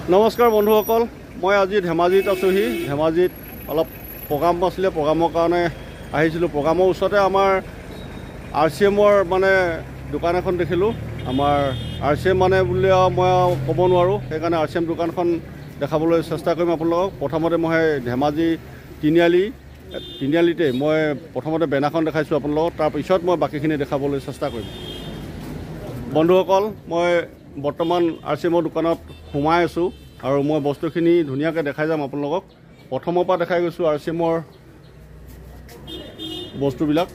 নমস্কাৰ বন্ধুসকল, মই আজি ধেমাজিত আছোহি। ধেমাজিত অলপ প্ৰগ্ৰাম আছিলে, প্ৰগ্ৰামৰ কাৰণে আহিছিলোঁ। প্ৰগ্ৰামৰ ওচৰতে আমাৰ Rcmৰ মানে দোকান এখন দেখিলোঁ। আমাৰ Rcm মানে বুলি মই ক'ব নোৱাৰোঁ, সেইকাৰণে Rcm দোকানখন দেখাবলৈ চেষ্টা কৰিম আপোনালোকক। প্ৰথমতে মই ধেমাজি তিনিআলিতে মই প্ৰথমতে বেনাৰখন দেখাইছোঁ আপোনালোকক, তাৰপিছত মই বাকীখিনি দেখাবলৈ চেষ্টা কৰিম। বন্ধুসকল, মই বৰ্তমান Rcmৰ দোকানত সোমাই আছোঁ আৰু মই বস্তুখিনি ধুনীয়াকৈ দেখাই যাম আপোনালোকক। প্ৰথমৰ পৰা দেখাই গৈছোঁ Rcmৰ বস্তুবিলাক।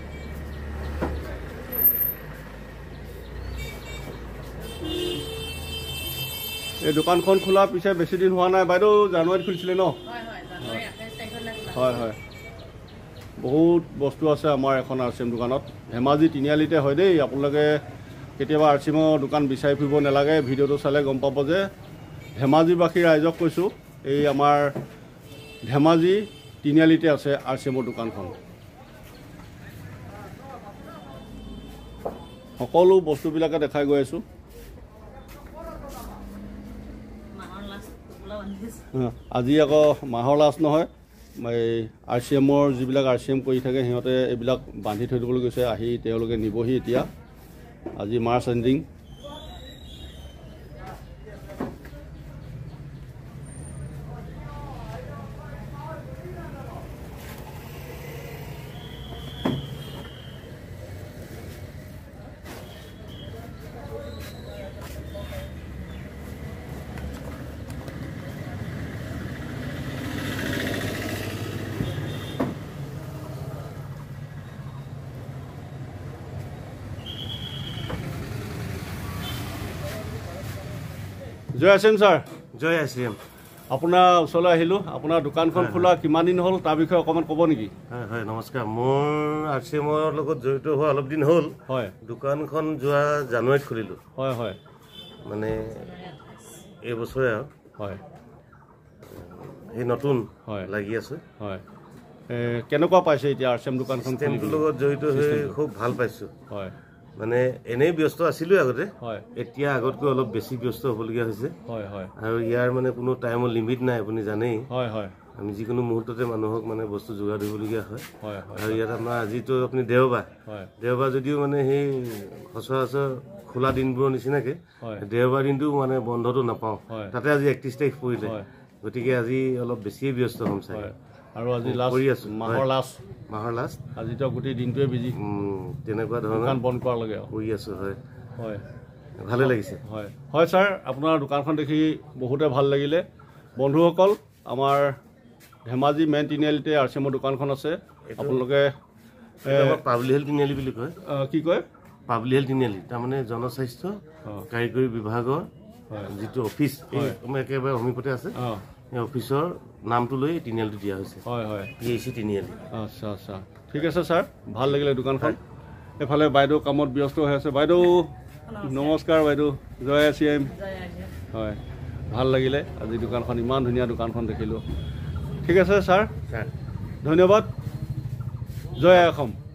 এই দোকানখন খোলা পিছে বেছি দিন হোৱা নাই। বাইদেউ জানুৱাৰীত খুলিছিলে ন? হয় হয়, বহুত বস্তু আছে আমাৰ এখন Rcm দোকানত। ধেমাজি তিনিআলিতে হয় দেই। আপোনালোকে কেতিয়াবা Rcmৰ দোকান বিচাৰি ফুৰিব নালাগে, ভিডিঅ'টো চালে গম পাব যে ধেমাজিবাসী ৰাইজক কৈছোঁ, এই আমাৰ ধেমাজি তিনিআলিতে আছে Rcmৰ দোকানখন। সকলো বস্তুবিলাকে দেখাই গৈ আছোঁ। আজি আকৌ মাহৰ লাষ্ট নহয়, এই Rcmৰ যিবিলাক Rcm কৰি থাকে সিহঁতে এইবিলাক বান্ধি থৈ দিবলৈ গৈছে। আহি তেওঁলোকে নিবহি এতিয়া। আজি মাৰ্চ এণ্ডিং। জয় Rcm ছাৰ। জয় Rcm। আপোনাৰ ওচৰলৈ আহিলোঁ। আপোনাৰ দোকানখন খোলা কিমান দিন হ'ল তাৰ বিষয়ে অকণমান ক'ব নেকি? হয় হয়, নমস্কাৰ। মোৰ Rcmৰ লগত জড়িত হোৱা অলপ দিন হ'ল। হয়, দোকানখন যোৱা জানুৱাৰীত খুলিলোঁ। হয় হয়, মানে এইবছৰে আৰু হয়, সেই নতুন হয় লাগি আছোঁ। হয়, কেনেকুৱা পাইছে এতিয়া Rcm দোকানখন? চিষ্টেমটোৰ লগত জড়িত হৈ খুব ভাল পাইছোঁ। হয়, মানে এনেই ব্যস্ত আছিলোঁ আগতে, হয়, এতিয়া আগতকৈ অলপ বেছি ব্যস্ত হ'বলগীয়া হৈছে। হয় হয়, আৰু ইয়াৰ মানে কোনো টাইমৰ লিমিট নাই, আপুনি জানেই। হয় হয়, আমি যিকোনো মুহূৰ্ততে মানুহক মানে বস্তু যোগাৰ দিবলগীয়া হয়। হয় হয়, আৰু ইয়াত আমাৰ আজিতো আপুনি দেওবাৰ, হয়, দেওবাৰ যদিও মানে সেই সচৰাচৰ খোলা দিনবোৰৰ নিচিনাকৈ দেওবাৰ দিনটো মানে বন্ধটো নাপাওঁ। তাতে আজি 31 তাৰিখ পৰিলে, গতিকে আজি অলপ বেছিয়ে ব্যস্ত হ'ম চাগে। আৰু আজি লাষ্ট কৰি আছোঁ, মাহৰ লাষ্ট আজিতো গোটেই দিনটোৱে বিজি, তেনেকুৱা ধৰণৰ দোকান বন্ধ কৰালৈকে কৰি আছোঁ। হয় হয়, ভালে লাগিছে। হয় হয় ছাৰ, আপোনাৰ দোকানখন দেখি বহুতে ভাল লাগিলে। বন্ধুসকল, আমাৰ ধেমাজি মেইন তিনিআলিতে Rcmৰ দোকানখন আছে। আপোনালোকে পাব্লিক হেল্থ তিনিআলি বুলি কয়। কি কয়? পাব্লিক হেল্থ তিনিআলি, তাৰমানে জনস্বাস্থ্য কাৰিকৰী বিভাগৰ যিটো অফিচ একেবাৰে সমীপতে আছে, এই অফিচৰ নামটো লৈ তিনিআলিটো দিয়া হৈছে। হয় হয়, PAC তিনিআলি। আচ্ছা আচ্ছা, ঠিক আছে ছাৰ, ভাল লাগিলে দোকানখন। এফালে বাইদেউ কামত ব্যস্ত হৈ আছে। বাইদেউ নমস্কাৰ। বাইদেউ জয় Rcm। হয়, ভাল লাগিলে আজি দোকানখন, ইমান ধুনীয়া দোকানখন দেখিলোঁ। ঠিক আছে ছাৰ, ধন্যবাদ। জয় অসম।